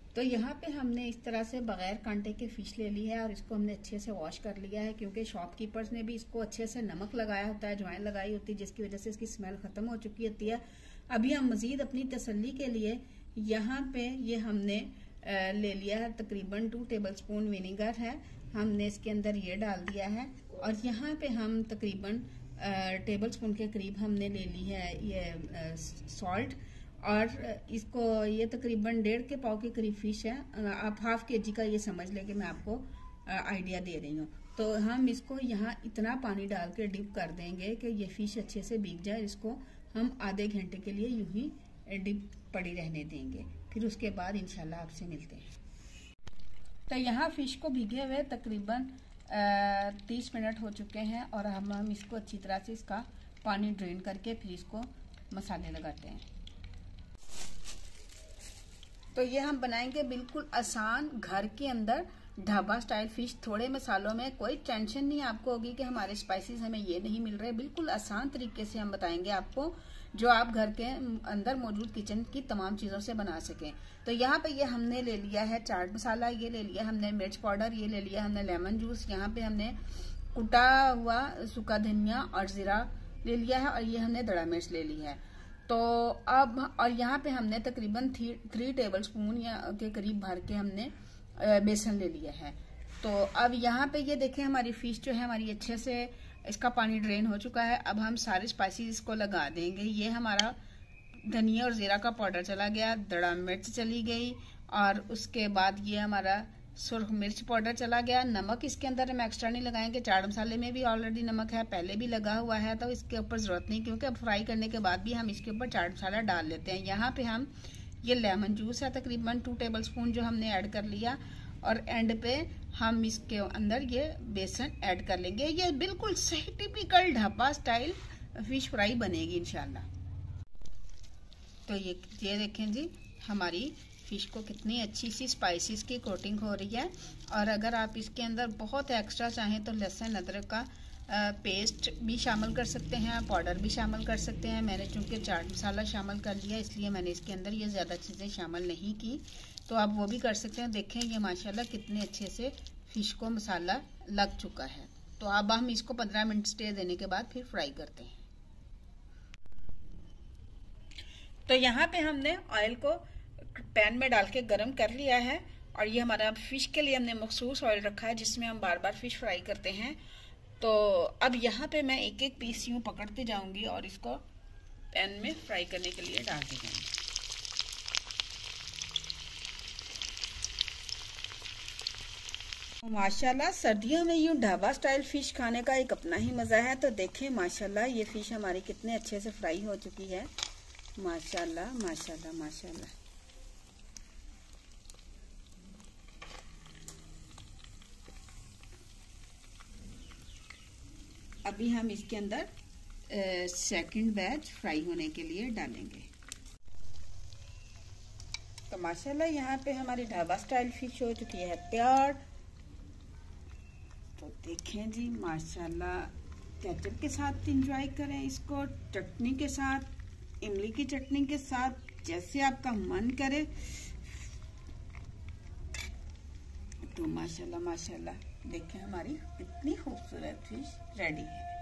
तो यहाँ पे हमने इस तरह से बगैर कांटे के फिश ले ली है और इसको हमने अच्छे से वॉश कर लिया है, क्योंकि शॉपकीपर्स ने भी इसको अच्छे से नमक लगाया होता है, अजवाइन लगाई होती है, जिसकी वजह से इसकी स्मेल खत्म हो चुकी होती है। अभी हम मजीद अपनी तसल्ली के लिए यहाँ पे ये हमने ले लिया है तकरीबन 2 टेबलस्पून विनेगर है, हमने इसके अंदर ये डाल दिया है। और यहाँ पे हम तकरीबन टेबलस्पून के करीब हमने ले ली है ये सॉल्ट, और इसको ये तकरीबन 1.5 पाव के करीब फिश है, आप ½ kg का ये समझ लें कि मैं आपको आइडिया दे रही हूँ। तो हम इसको यहाँ इतना पानी डाल के डिप कर देंगे कि ये फिश अच्छे से भीग जाए। इसको हम आधे घंटे के लिए यूं ही डिप पड़ी रहने देंगे, फिर उसके बाद इंशाल्लाह आपसे मिलते हैं। तो यहाँ फिश को भीगे हुए तकरीबन 30 मिनट हो चुके हैं और हम इसको अच्छी तरह से इसका पानी ड्रेन करके फिर इसको मसाले लगाते हैं। तो ये हम बनाएंगे बिल्कुल आसान घर के अंदर ढाबा स्टाइल फिश, थोड़े मसालों में, कोई टेंशन नहीं आपको होगी कि हमारे स्पाइसेस हमें ये नहीं मिल रहे। बिल्कुल आसान तरीके से हम बताएंगे आपको, जो आप घर के अंदर मौजूद किचन की तमाम चीजों से बना सकें। तो यहाँ पे ये हमने ले लिया है चाट मसाला, ये ले लिया हमने मिर्च पाउडर, ये ले लिया हमने लेमन जूस, यहाँ पे हमने कुटा हुआ सूखा धनिया और जीरा ले लिया है, और ये हमने दड़ा मिर्च ले ली है। तो अब और यहाँ पे हमने तकरीबन 3 टेबलस्पून या के करीब भर के हमने बेसन ले लिया है। तो अब यहाँ पे ये देखें हमारी फिश जो है हमारी अच्छे से इसका पानी ड्रेन हो चुका है। अब हम सारे स्पाइसेस इसको लगा देंगे। ये हमारा धनिया और जीरा का पाउडर चला गया, दड़ा मिर्च चली गई, और उसके बाद ये हमारा सुर्ख मिर्च पाउडर चला गया। नमक इसके अंदर हम एक्स्ट्रा नहीं लगाएंगे, चाट मसाले में भी ऑलरेडी नमक है, पहले भी लगा हुआ है, तो इसके ऊपर जरूरत नहीं, क्योंकि अब फ्राई करने के बाद भी हम इसके ऊपर चाट मसाला डाल लेते हैं। यहाँ पे हम ये लेमन जूस है तकरीबन 2 टेबलस्पून जो हमने ऐड कर लिया, और एंड पे हम इसके अंदर ये बेसन ऐड कर लेंगे। ये बिल्कुल सही typical dhaba style fish fry बनेगी इंशाल्लाह। तो ये देखें जी हमारी फिश को कितनी अच्छी सी स्पाइसेस की कोटिंग हो रही है। और अगर आप इसके अंदर बहुत एक्स्ट्रा चाहें तो लहसुन अदरक का पेस्ट भी शामिल कर सकते हैं, पाउडर भी शामिल कर सकते हैं। मैंने चूंकि चाट मसाला शामिल कर लिया इसलिए मैंने इसके अंदर ये ज़्यादा चीज़ें शामिल नहीं की, तो आप वो भी कर सकते हैं। देखें ये माशाल्लाह कितने अच्छे से फिश को मसाला लग चुका है। तो अब हम इसको 15 मिनट स्टे देने के बाद फिर फ्राई करते हैं। तो यहाँ पे हमने ऑयल को पैन में डाल के गरम कर लिया है, और ये हमारा फिश के लिए हमने मखसूस ऑयल रखा है जिसमें हम बार बार फिश फ्राई करते हैं। तो अब यहाँ पे मैं एक एक पीस यूँ पकड़ते जाऊंगी और इसको पैन में फ्राई करने के लिए डाल देंगे। माशाल्लाह सर्दियों में यूँ ढाबा स्टाइल फिश खाने का एक अपना ही मज़ा है। तो देखें माशाल्लाह ये फिश हमारी कितने अच्छे से फ्राई हो चुकी है। माशाल्लाह माशाल्लाह माशाल्लाह। अभी हम इसके अंदर सेकंड बैच फ्राई होने के लिए डालेंगे। तो माशाल्लाह यहाँ पे हमारी ढाबा स्टाइल फिश हो चुकी है तैयार। तो देखें जी माशाल्लाह, केचप के साथ इंजॉय करें इसको, चटनी के साथ, इमली की चटनी के साथ, जैसे आपका मन करे। तो माशाल्लाह माशाल्लाह देखें हमारी कितनी खूबसूरत फिश रेडी है।